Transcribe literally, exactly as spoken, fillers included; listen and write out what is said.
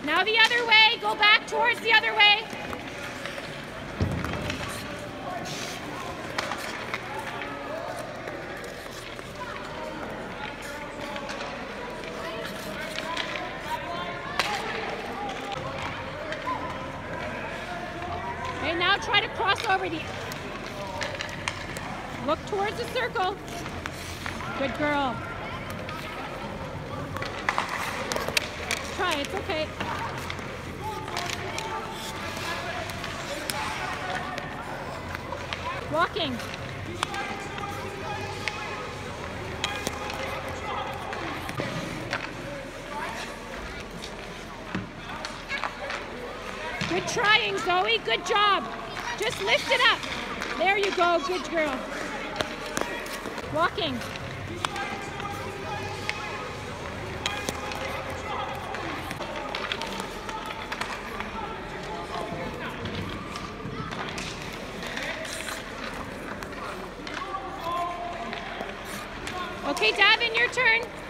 Now the other way. Go back towards the other way. Okay, now try to cross over the... Look towards the circle. Good girl. Try, it's okay. Walking. Good trying, Zoe. Good job. Just lift it up. There you go. Good girl. Walking. Okay, Davin, your turn.